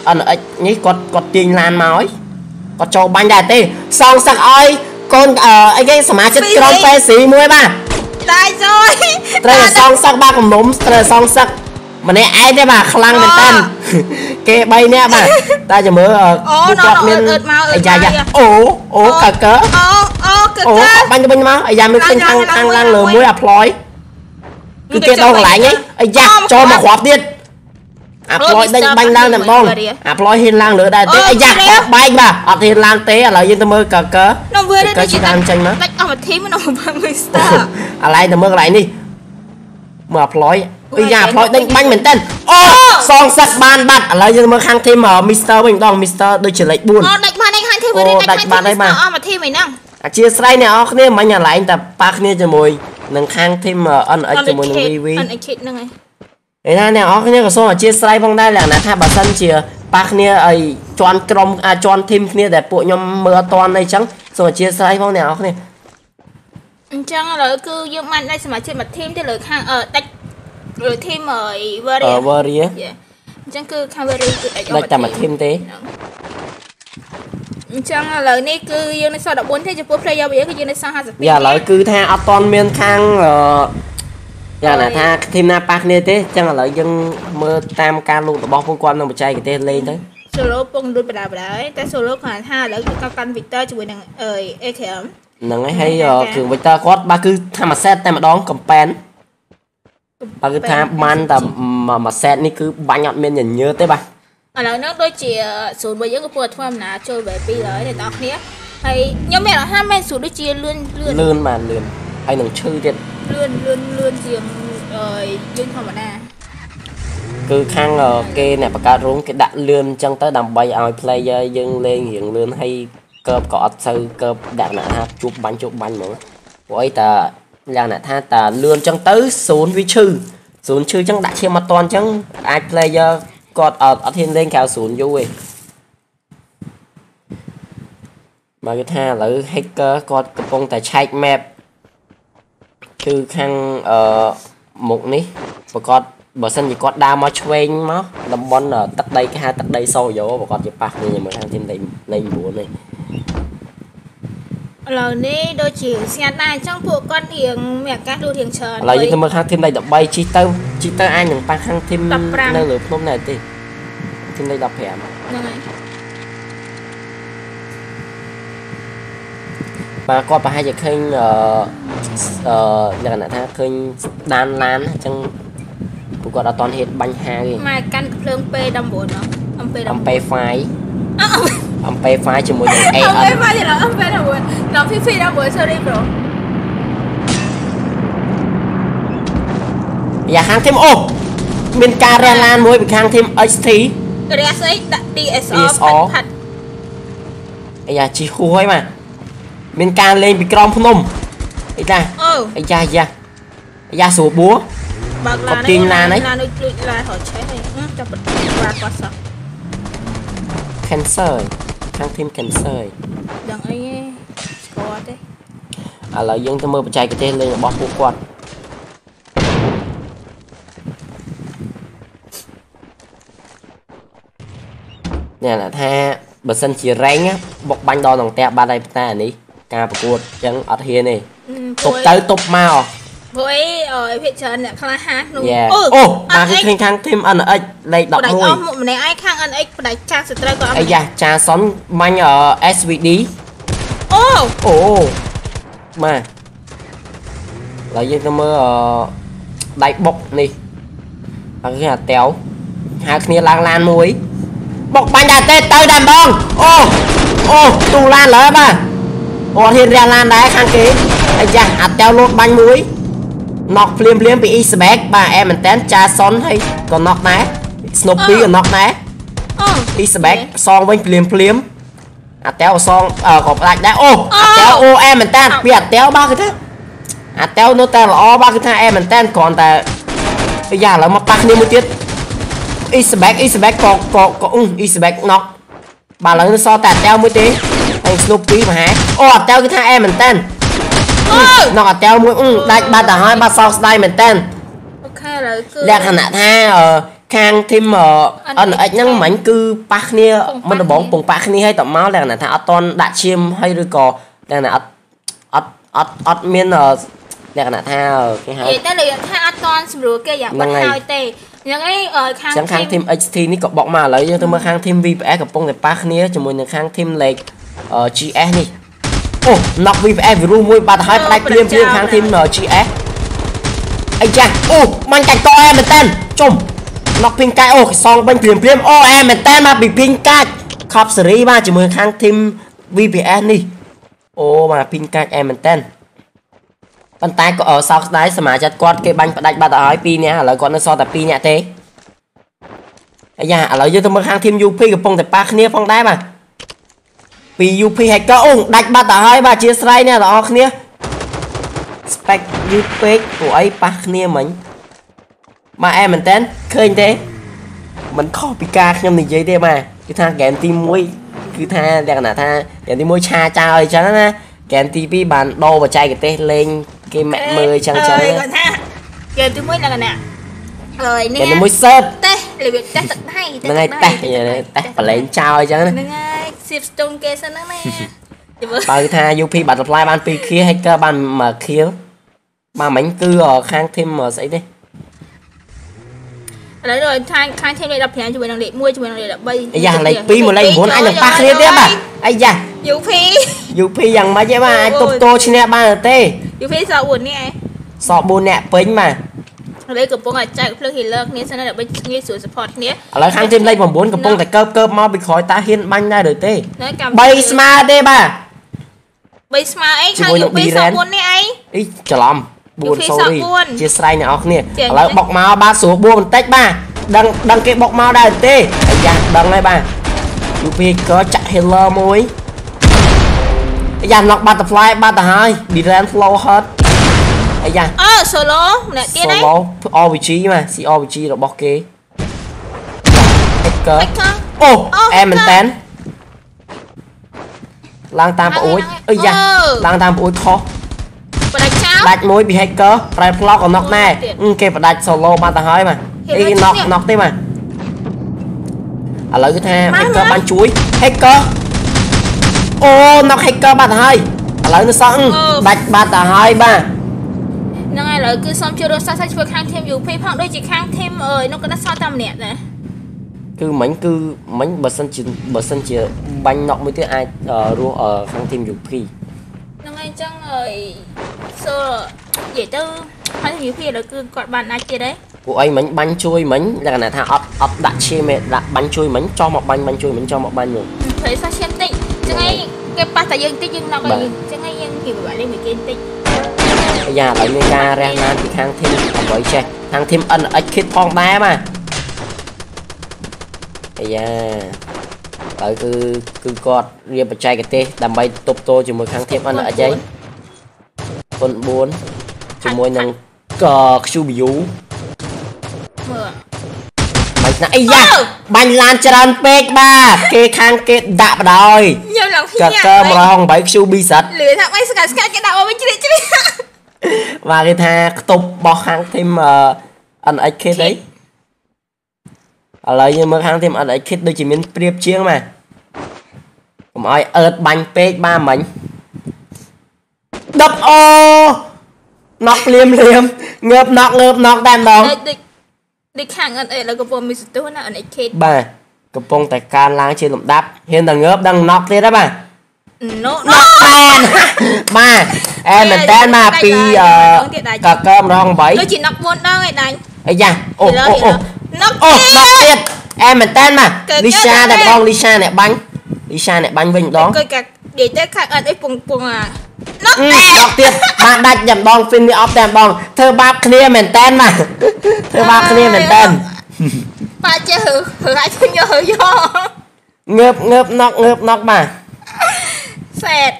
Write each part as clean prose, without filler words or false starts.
anh ấy nhí có tiền lan máu có cho bánh đại tê xong sắc ơi con anh cái sắm chết con pe xí muối ba tại rồi đây là xong sắc ba cùng nấm đây là xong sắc mà nè ai thế bà khăng người tên kê bay nè bà ta cho mới ai da ố cờ cỡ bánh máu ai da mới khăng lăng lừa muối apply cứ kia đâu lại nhé ai da cho mà khoátទៀតអាប្លុយដេញបាញ់ឡើងតែម្ដងអាប្លុយហ៊ានឡើងលើដែរទេអាយ៉ាបែកបាទអត់ហ៊ានឡើងទេឥឡូវយើងទៅមើលកកនំវាទៅជីតាមចាញ់មកដាច់អស់មួយធីមនំមីស្ទ័រឥឡូវទៅមើលកន្លែងនេះមើលអាប្លុយអាយ៉ាអាប្លុយដេញបាញ់មែនតើអូសងសឹកបានបាត់ឥឡូវយើងមើលខាងធីមមីស្ទ័រវិញម្ដងមីស្ទ័រដូចជាលេខ4 អូដាច់បានខាងធីមដាច់បានហើយបាទអស់មួយធីមអីហ្នឹងអធិស្ឋានអ្នកនរគ្នាមិញកន្លែងតែប៉ះគ្នាជាមួយនឹងខាងធីម NX ជាមួយនឹង VV NX ហ្នឹងហើយឯណាអ្នកអរគ្នាក៏សូមអធិស្ឋានផងដែរលក្ខណៈថាបើសិនជាប៉ះគ្នាអីជន់ក្រុមជន់ធីមគ្នាដែលពួកខ្ញុំមើលអត់តាន់អីចឹងសូមអធិស្ឋានផងអ្នកអរគ្នាអញ្ចឹងឥឡូវគឺយើងបានដាច់សមាជិកមួយធីមទៅលើខាងដាច់លើធីម Varia អញ្ចឹងគឺខាង Varia គឺដាច់តែមួយធីមទេអញ្ចឹងឥឡូវនេះគឺយើងនៅសល់14ទេចំពោះ player របស់យើងគឺយើងនៅសល់52 យ៉ាឥឡូវគឺថាអត់តាន់មានខាងយ៉ាងណាថាធីមណាប៉ះគ្នាទេចឹងឥឡូវយើងមើលតាមការលូតរបស់ពួកគាត់នឹងបច្ចេកទេសលេងទៅ solo ពងលូតបដាតែ solo គាត់ថាឥឡូវគឺកាន់ Victor ជាមួយនឹងAKM ហ្នឹងហើយគ្រឿង Victor គាត់បើគឺថាមួយ set តែម្ដងកំប៉ែនបើគឺថាបានតែមួយ set នេះគឺបាញ់អត់មានញញើទេបាទឥឡូវហ្នឹងដូចជា0របស់យើងក៏ពុទ្ធធ្វើអំណាចចូលបែប2ហើយអ្នកនរគ្នាហើយខ្ញុំមានអារម្មណ៍ថាមែនស្រួលដូចជាលឿនបានលឿនហើយនឹងឈឺទៀតលឿនជាងយើងធម្មតាគឺខាងគេអ្នកបង្កើតរោងគេដាក់លឿនអញ្ចឹងទៅដើម្បីឲ្យ player យើងលេងរៀងលឿនហើយកើបក៏អត់សូវកើបដាក់ណាថាជួបបាញ់ហ្មងព្រោះអីតាយ៉ាងណាថាតាលឿនអញ្ចឹងទៅ0វាឈឺ0ឈឺអញ្ចឹងដាក់ឈាមអត់តាន់អញ្ចឹងអាច player គាត់អត់ហ៊ានលេងក្រៅ0យូរទេមកគេថាឥឡូវ hacker គាត់កំពុងតែឆែក map គឺខាងមុខនេះប្រកាសបើសិនជាគាត់ដើរមកឆ្វេងមកតំបន់ទឹកដីគេហៅទឹកដីសូយ៉ូប្រកាសជាប៉ះគ្នាជាមួយខាងធីមលេខ9នេះឥឡូវនេះដូចជាស្ងាត់ដែរអញ្ចឹងពួកគាត់រៀងមានឱកាសលូតរៀងច្រើនឥឡូវយើងទៅមើលខាងធីមលេខ13ជីទៅអាចនឹងប៉ះខាងធីមនៅលើភ្នំដែរទេធីមលេខ15ហ្នឹងហើយបាទគាត់ប្រហែលជាឃើញលក្ខណៈថាឃើញដានឡានអញ្ចឹងពួកគាត់អត់តន់ហ៊ានបាញ់ហាទេមកកាន់ភ្លើងពេល19មកអំពេលហ្វាយជាមួយនឹង AN អំពេលហ្វាយដល់អំពេល19ដល់ពី19 sorry bro យ៉ាខាងធីមអូមានការរះឡានមួយពីខាងធីម XT រះស្អីដាក់ DSR ផាត់អាយ៉ាជីហួរហើយបាទមានការលេងពីក្រោមភ្នំអីតាអាយ៉ាស្រួលបួបើកឡានទាញឡានហ្នឹងឡានដូចលួចឡានរត់ឆេះហ្នឹងចាប់បាត់គាត់សោះ cancer ខាងធីម cancer ដឹងអីទេស្គាល់ទេឥឡូវយើងទៅមើលបច្ចេកទេសលេងរបស់ពួកគាត់នេះថាបើសិនជារ៉េងបុកបាញ់ដល់ក្នុងផ្ទះបាត់ហើយតែអានេះការប្រកួតអញ្ចឹងអត់ហ៊ានទេទប់ទៅទប់មកព្រោះអីភាគច្រើនអ្នកខ្លះហាក្នុងអូបាទគឺឃើញខាងធីម NX លេខ11 ម្នាក់ឯងខាង NX បដិចាស់សត្រូវក៏អត់អាយ៉ាចាសុនបាញ់SVD អូបាទឡើយយើងទៅមើលដៃបុកនេះហើយគេអាតែវហៅគ្នាឡើងឡានមួយបុកបាញ់ដែរទេទៅដែរម្ដងអូទូឡានលើបាទអត់ហ៊ានរះឡានដែរខាងគេអាយ៉ាអាតែវលោតបាញ់មួយណុកភ្លាមពី Eastback បាទអែមែនតើចាសុនហើយក៏ណុកដែរ Snoopy ក៏ណុកដែរEastback សងវិញភ្លាមអាតែវសងក៏ផ្ដាច់ដែរអាតែវអែមែនតើពីអាតែវបាទគឺថាអាតែវនៅតែល្អបាទគឺថាអែមែនតើគ្រាន់តែអាយ៉ាឥឡូវមកប៉ះគ្នាមួយទៀត Eastback ក៏Eastback ណុកបាទឥឡូវសល់តែអាតែវមួយទេហើយ Snoopy មហាអាតែវគឺថាអែមែនតើណុកអាតែវមួយដាច់បាត់ទៅហើយបាត់សោកស្ដាយមែនតើអូខេឥឡូវគឺលក្ខណៈថាខាងធីមអនអិចហ្នឹងមិញគឺប៉ះគ្នាមិនដំបងពងប៉ះគ្នាឲ្យតមកលក្ខណៈថាអត់តន់ដាក់ឈាមហើយឬក៏លក្ខណៈអត់មានលក្ខណៈថាគេហៅតែលើថាអត់តន់ស្រួលគេយ៉ាងបាត់ហើយទេហ្នឹងឯងខាងធីម HT នេះក៏បកមកឥឡូវយើងទៅមើលខាងធីម VPS កំពុងតែប៉ះគ្នាជាមួយនឹងខាងធីមលេខ GS នេះអូ knock VPS វីរុសមួយបាត់ហើយផ្ដាច់ព្រាមខាងធីម GS អីចាអូបាញ់កាច់កអែមែនតើជុំ knock ពីងកាច់អូសងបាញ់ព្រាមអូអែមែនតើមកពីពីងកាច់ខប់សេរីបាទជាមួយខាងធីម VPS នេះអូមកពីងកាច់អែមែនតើប៉ុន្តែក៏សោកស្ដាយសមាជិកគាត់គេបាញ់ផ្ដាច់បាត់ទៅហើយ2នាក់ឥឡូវគាត់នៅសល់តែ2នាក់ទេអាយ៉ាឥឡូវយើងទៅមើលខាងធីម UP កំពុងតែប៉ះគ្នាផងដែរបាទពី UP hacker អូដាច់បាត់ទៅហើយបាទជាស្រ័យអ្នកទាំងអស់គ្នា spec UP ពួកអីប៉ះគ្នាមិញបាទអែមែនតើឃើញទេមិនខុសពីការខ្ញុំនិយាយទេបាទគឺថាហ្គេមទី1គឺថាលក្ខណៈថាហ្គេមទី1ឆាចោលអីចឹងណាហ្គេមទី2បានដូរបច្ចេកទេសលេងគេម៉ាក់មើលចឹងគាត់ថាហ្គេមទី1លក្ខណៈហើយនេះហ្គេមទី1សើបតេះរបៀបតេះទឹកដៃហ្នឹងហើយតេះបលែងចោលអញ្ចឹងហ្នឹងហើយសៀបស្ទង់គេសិនហ្នឹងណាបើថា UP Butterfly បាន2 kill hacker បាន1 kill បាទមិញគឺខាង team ស្អីទេឥឡូវដល់ខាង team លេខ15ជាមួយនឹងលេខ1ជាមួយនឹងលេខ13 អាយ៉ាលេខ2មកលេខ9អាចនឹងប៉ះគ្នាទៀតបាទអាយ៉ា UP យ៉ាងម៉េចទេបាទអាចទប់ទល់ឈ្នះបានទេ UP សក់4នាក់សក់4នាក់ពេញបាទឥឡូវកំពុងតែចែកភ្លើង healer គ្នាសិនដើម្បីងាយស្រួល support គ្នាឥឡូវខាង team លេខ9កំពុងតែកើបមកពីក្រោយតាហ៊ានបាញ់ដែរឬទេ3ស្មើទេបាទ 3ស្មើអីខាង UP សក់4នាក់អីអីច្រឡំ4 sorry ជាស្រ័យអ្នកនរគ្នាឥឡូវបុកមកបាទស្រួលបួបន្តិចបាទដឹងគេបុកមកដែរទេអាយ៉ាដឹងហើយបាទ UP ក៏ចាក់ healer មួយអាយ៉ា knock butterfly បាត់ទៅហើយ Dylan flow hurt អាយ៉ា solo ម្នាក់ទៀតហ៎ solo OVG បាទ COVG របស់គេ hacker អូអែមែនតើឡើងតាមប្អួយអីយ៉ាឡើងតាមប្អួយខុសបដាច់ចោលដាច់មួយពី hacker ប្រែ vlog ក៏ knock ដែរគេបដាច់ solo បាត់ទៅហើយបាទអី knock ទេបាទឥឡូវគឺថា hacker បានជួយ hacker អូ knock hacker បាត់ទៅហើយឥឡូវនៅសល់ដាច់បាត់ទៅហើយបាទហ្នឹងហើយឥឡូវគឺសូមជួយរកសាស្ត្រជួយខាង team UP ផងដូចជាខាង team នោះក៏ដាក់សល់តែម្នាក់ដែរគឺមិញបើសិនជាបាញ់ knock មួយទៀតអាចរស់ខាង team UP ហ្នឹងហើយអញ្ចឹងនិយាយទៅខាង UP ឥឡូវគឺគាត់បានអាចទៀតទេពួកអីមិញបាញ់ជួយមិញលក្ខណៈថាអត់ដាក់ឈាមទេដាក់បាញ់ជួយមិញចោះមកបាញ់ជួយមិញចោះមកបាញ់មកព្រៃសោះឈាមតិចអញ្ចឹងឯងគេប៉ះតែយើងតិចយើង knock អីអញ្ចឹងឯងយើងពីបាក់លេងមួយគេតិចអាយ៉ាឥឡូវមានការរះណានពីខាង team ដើម្បីចេះខាង team NX Kid ផងដែរបាទអាយ៉ាហើយគឺគាត់រៀបបច្ចេកទេសដើម្បីទប់ទល់ជាមួយខាង team NX អីពុន4ជាមួយនឹងQBU មើលបាញ់ណាអាយ៉ាបាញ់ឡានច្រើនពេកបាទគេខាងគេដាក់បដ ாய் ខ្ញុំឡើងភ្ញាក់កើ108 QB សិតលឿនថាមិនស្កាត់គេដាក់មកវិញជ្រៀកបាទគេថាខ្ទប់បោះខាង team NX Kid អីឥឡូវយើងមើលខាង team NX Kid ដូចជាមានព្រៀបជាងបាទកុំឲ្យអឺតបាញ់ពេកបាទមិញដប់អូ knock ភ្លាមងើប knock តែម្ដងដូចខាង NX ឥឡូវកំពុងមានសន្ទុះណា NX Kid បាទកំពុងតែកើនឡើងជាលំដាប់ហ៊ានតែងើបដឹង knock ទៀតហើយបាទ knock បាទអែមែនតើមកពីកកើ108 ដូចជា knock 4ដងឯដាញ់អាយ៉ាអូ knock ទៀតអែមែនតើមកលីសាតែម្ដងលីសាអ្នកបាញ់វិញម្ដងគឺកានិយាយទៅខាង NX ពង knock ទៀតបានដាច់តែម្ដង finish off តែម្ដងធ្វើបាបគ្នាមែនតើមកធ្វើបាបគ្នាមែនតើបាទចេះហឺអាចខ្ញុំយកងើប knock បាទសេត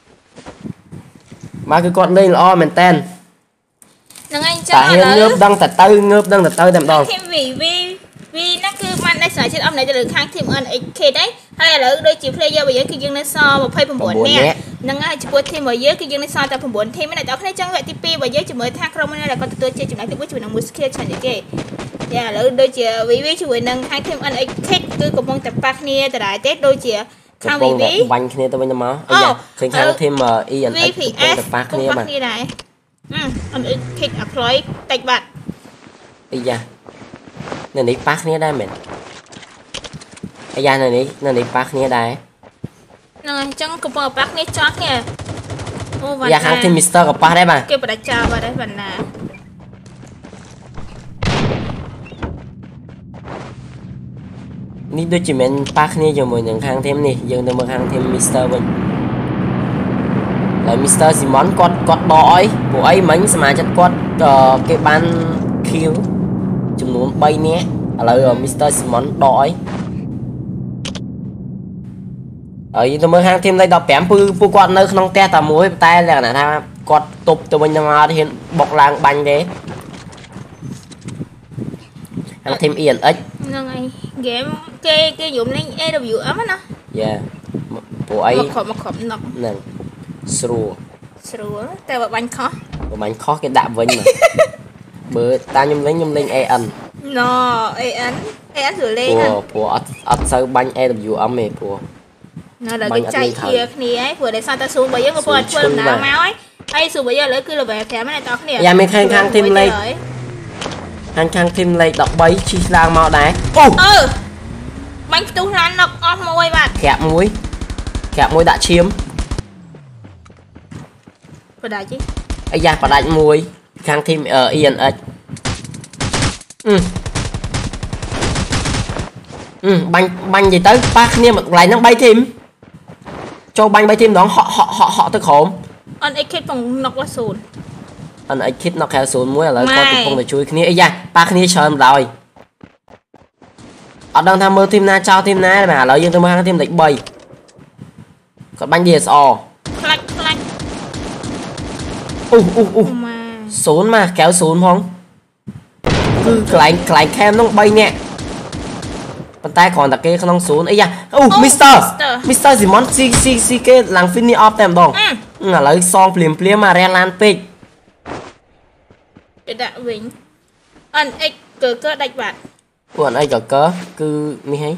មកគឺគាត់លេងល្អមែនតើហ្នឹងហើយអញ្ចឹងឥឡូវងើបដឹងតែទៅតែម្ដងធីម V ហ្នឹងគឺបានដេញស្រាយជាតិអមណៃទៅលើខាង team NX Kid ដែរហើយឥឡូវដូចជា player របស់យើងគឺយើងនៅសល់29នាក់ហ្នឹងហើយចំពោះ team របស់យើងគឺយើងនៅសល់តែ9 team អ្នកនរគ្នាចង់វគ្គទី2របស់យើងជាមួយថាក្រុមណាដែលគាត់ទទួលជ័យចំណែកទី1ជាមួយនឹង Muskia ឆ្ងាញ់គេយ៉ាឥឡូវដូចជា VV ជាមួយនឹងខាង team NX Kid គឺកំពុងតែប៉ះគ្នាដដែលទេដូចជាខាង VV បាញ់គ្នាទៅវិញទៅមកអាយ៉ាឃើញខាង team ENX កំពុងតែប៉ះគ្នាបាទដែរNX Kid អាខ្លោយតិចបាត់អាយ៉ានៅនេះប៉ះគ្នាដែរមែនអាយ៉ានៅនេះប៉ះគ្នាដែរហ្នឹងអញ្ចឹងកំពុងប៉ះគ្នាចោះគ្នាអូវ៉ាយ៉ាខាង team Mr ក៏ប៉ះដែរបាទគេបដិចាបាត់ដែរបណ្ណានេះដូចជាមិនប៉ះគ្នាជាមួយនឹងខាង team នេះយើងទៅមើលខាង team Mr វិញហើយ Mr Simon គាត់ដកអីព្រោះអីមិញសមាជិកគាត់គេបាន kill ចំនួន3នាក់ឥឡូវ Mr Simon ដកអីហើយទៅមើលខាង team លេខ15ពួកគាត់នៅក្នុងផ្ទះតែមួយតែលក្ខណៈថាគាត់ទប់ទៅវិញទៅមកហ៊ានបុកឡើងបាញ់ទេខាង team ENX ហ្នឹងហើយ game គេយំលេង AWM ណាយ៉ាព្រោះអីមកខំណុកហ្នឹងស្រួលតែបើបាញ់ខុសគេដាក់វិញមកបើតាមខ្ញុំលេងAN no AN ស្រួលលេងព្រោះអត់សូវបាញ់ AWM ទេព្រោះនៅដល់គេចែកគ្នាហើយព្រោះដោយសារតែស៊ូរបស់យើងក៏ព្រោះធ្វើដំណើរមកហើយស៊ូរបស់យើងឥឡូវគឺ level 5ហើយអ្នកនរគ្នាយ៉ាមានខាង team លេខខាង team លេខ13ឈីឡើងមកដែរបាញ់ផ្ទុះឡានnokអស់មួយបាទក្រាបមួយដាក់ឈាមបដាច់ទេអាយ៉ាបដាច់មួយខាង team ENX បាញ់និយាយទៅប៉ះគ្នាមួយកន្លែងហ្នឹង3 team ចូលបាញ់3 team ម្ដងហក់ទៅក្រោម NX Kid ផងណុក0 NX Kid ណុក0មួយឥឡូវគាត់កំពុងតែជួយគ្នាអាយ៉ាប៉ះគ្នាច្រើនម្ដងអត់ដឹងថាមើល team ណាចោល team ណាទេបាទឥឡូវយើងទៅមើលខាង team លេខ3គាត់បាញ់ DSR ខ្លាច់ 0មកកែវ0ផងគឺកន្លែង cam ហ្នឹង3នាក់ប៉ុន្តែគ្រាន់តែគេក្នុង0អីយ៉ាMr Simon ស៊ីគេឡើង finish off តែម្ដងឥឡូវសងភ្លាមមករះឡានពេកទៅដាក់វិញ NX កើដាច់បាត់ពួក NX គឺនេះហី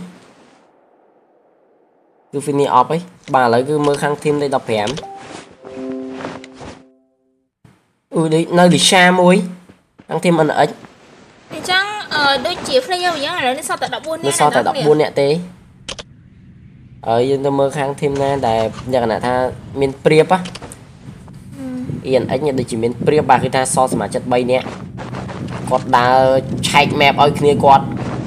គឺ finish off ហីបាទឥឡូវគឺមើលខាង team លេខ15នៅលីសាមួយខាង team NX អញ្ចឹងដូចជា player យ៉ាងឥឡូវនេះសតតែ14នាក់សតតែ14នាក់ទេហើយយើងទៅមើលខាង team ណាដែលលក្ខណៈថាមានព្រៀបហ៎ ENX នេះដូចជាមានព្រៀបបាទគឺថាសសមាជិក3នាក់គាត់ដើរឆែក map ឲ្យគ្នាគាត់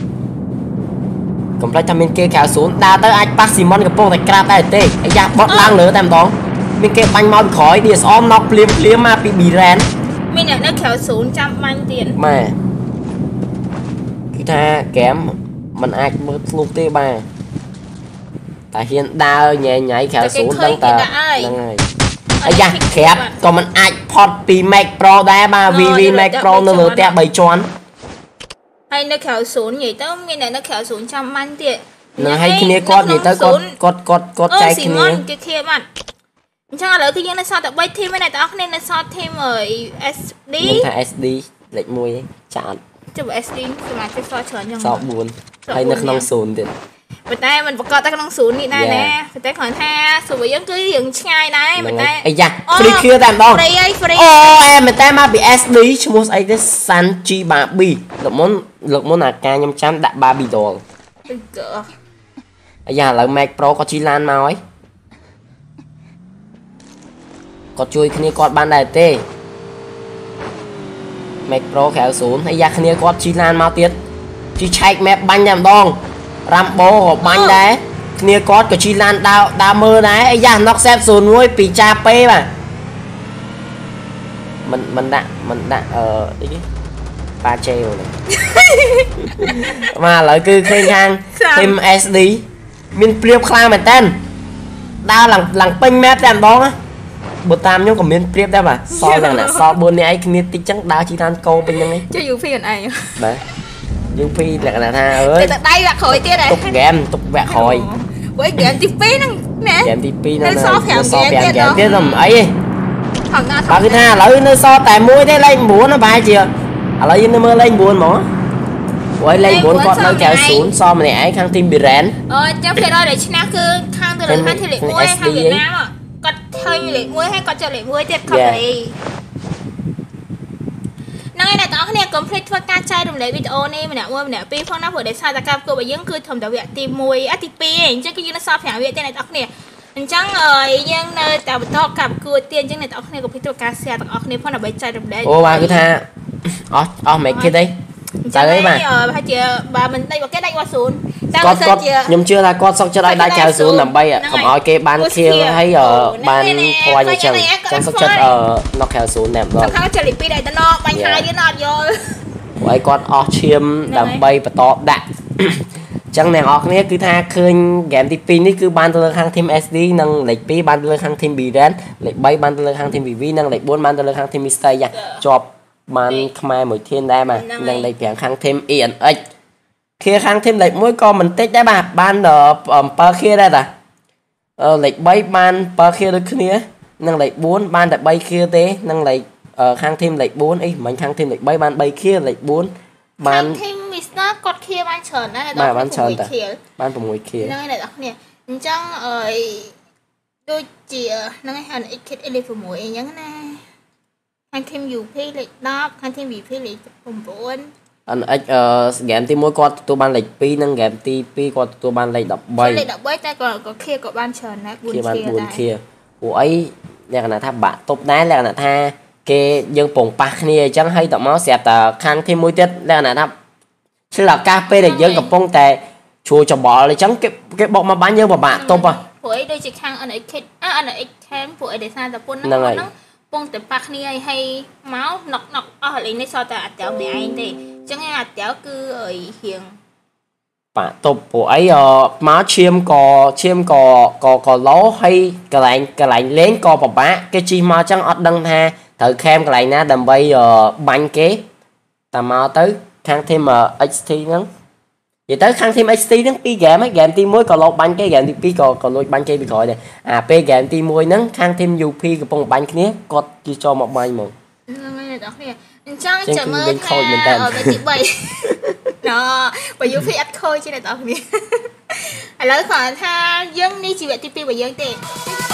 កំប្លែងថាមានគេក្រៅ0ដើរទៅអាចប៉ះ Simon កំពុងតែក្រាបដែរទេអាយ៉ាបត់ឡើងលើតែម្ដងមានគេបាញ់មកពីក្រោយ DSR ណុកភ្លាមមកពី Biran មានអ្នកនៅក្រៅ0ចាំបាញ់ទៀតម៉ែគឺថាហ្គេមมันអាចមើលធ្លុះទេបាទតែហ៊ានដើរញ៉ៃក្រៅ0ដឹងតែហ្នឹងហើយអាយ៉ាក្រាបក៏มันអាចផត់ពី Mac Pro ដែរបាទ VV Mac Pro នៅលើផ្ទះ3ជាន់ហើយនៅក្រៅ0និយាយទៅមានអ្នកនៅក្រៅ0ចាំបាញ់ទៀតនឹងឲ្យគ្នាគាត់និយាយទៅគាត់ចែកគ្នាគេធៀបបាត់អញ្ចឹងឥឡូវគឺយើងនៅសល់តែ3 team ឯអ្នកទាំងអស់គ្នានៅសល់ team SD មានថា SD លេខ1ចាអត់ចុះ SD សមាជិកសល់ច្រើនយ៉ាងសល់4ហើយនៅក្នុង0ទៀតប៉ុន្តែมันប្រកបតែក្នុង0នេះដែរណាប៉ុន្តែគ្រាន់ថាសួរយើងគឺរឿងឆ្ងាយដែរប៉ុន្តែអាយ៉ា free clear តែម្ដង free អូអែមែនតែមកពី SD ឈ្មោះស្អីទេ Sanji Barbie លោកមុនអាការខ្ញុំចាំដាក់ Barbie doll អាយ៉ាឥឡូវ Mac Pro ក៏ជីឡានមកហើយគាត់ជួយគ្នាគាត់បានដែរទេ Mac Pro ក្រៅ0ហើយយ៉ាគ្នាគាត់ជីឡានមកទៀតជីឆែក map បាញ់តែម្ដង Rambo ក៏បាញ់ដែរគ្នាគាត់ក៏ជីឡានដើរមើលដែរអាយ៉ាណុកសេប01ពីចាពេបាទមិនដាក់អីគេប៉ាជេហ្នឹងមកឥឡូវគឺឃើញខាង team SD មានព្រៀបខ្លាំងមែនតើដើរឡើងពេញ map តែម្ដងបើតាមខ្ញុំក៏មានព្រៀបដែរបាទសល់យ៉ាងណាសល់4នាក់ឯងគ្នាតិចចឹងដើរជីឡានកោពេញហ្នឹងឯងចុះ UP អត់ឯងបាទ UP លក្ខណៈថាអើយតែដៃវាក់ក្រោយទៀតហ៎ទុកហ្គេមទុកវាក់ក្រោយ với game tí pi nè game tí pi nó so phèn game tiếp rồi ấy thằng nào bà cứ tha lấy nó so tại mũi thế lên muốn nó bài chưa lấy nó mơ lên buồn mỏ quay lên buồn con nó kéo xuống so mà này khang team bị rén trong khi đó để china cứ khang từ từ hai thì lệ muối hai Việt Nam à còn hơi lệ muối hay còn chờ lệ muối tiếp không đi năng này tao này complete thua ca trai đồng lệ video này mình nè pi phong nó vừa để sao ta cam cô bây giờ cứ thầm đầu việc tìm mùi ATP chứ cái gì nó so phèn việc tên này tao nè chẳng ơi nhưng nơi tao to cặp cua tiên chứ này tao này complete thua ca xe tao này phong là bảy trai đồng lệ ô ba cứ tha mày kia đi tại đấy mà hai chị bà mình đây vào cái đây qua xuống con nhưng chưa là con xong cho đây đã chào xuống nằm bay ạ không hỏi cái ban kia hay ở ban hoa nhà chồng trong sóc chất ở nó kéo xuống đẹp rồi không chơi lipi đây nó bánh hai với nó vô vậy con chiêm nằm bay và to đạn chẳng này họ này cứ tha khơi game TP ní cứ ban từ hàng team SD năng lệch pi ban từ hàng team bị rén lệch bay ban từ hàng team bị vi năng lệch 4 ban từ hàng team mistake nha chọp ban Khmer mỗi thiên đây mà năng lệch tiếng hàng team INX kia hàng team lệch mỗi con mình tích đấy bà ban ở per kia đây là lệch bay ban per kia được kia năng lệch 4 ban tại bay kia thế năng lệch hàng team lệch 4 ấy mình hàng team lệch bay ban bay kia lệch 4 ban nó cột kia ban tròn đấy mà ban tròn ta ban của mùi kia nơi này đó nè chẳng ở đôi chị nơi hành ít kết ele của mùi nhắn nè hành thêm dù phi lịch đó hành thêm vì phi lịch cùng bốn anh game tí mỗi con tôi ban lịch pi nâng game tí pi con tôi ban lịch đọc bay đọc bay ta còn có kia có ban tròn nè buồn kia của ấy là là tha bạn tốt đá là tha cái dân bồng bạc này chẳng hay tao máu xẹp ta khang thêm mỗi tiết là tha chứ là cà phê để dân gặp phong tè chùa cho bỏ lại trắng cái bọc mà bán nhân mà bạn tốt à với đôi chị khang anh ấy kết anh ấy thêm với để sao tập quân nó phong tập bạc này hay máu nọc ở lại này sao ta chảo mẹ anh thì chẳng nghe chảo cứ ở hiền bạn tốt của ấy máu chiêm cò lố hay cái lạnh lén co bà bá cái chi mà chẳng ở đăng tha thử khem cái lạnh na đầm bay bánh kế tà mau tới khang thêm XT nữa vậy tới khang thêm XT nó pi game mấy game team mới còn lột bánh cái game thì pi còn lột bánh cái bị gọi này p game team mới nó khang thêm UP cái bông bánh kia có chỉ cho một bài một chẳng chờ mơ ở cái chữ bảy nó bởi UP ít khôi chứ này tao nè lấy khỏi tha dân đi chỉ vậy TP bởi dân tiền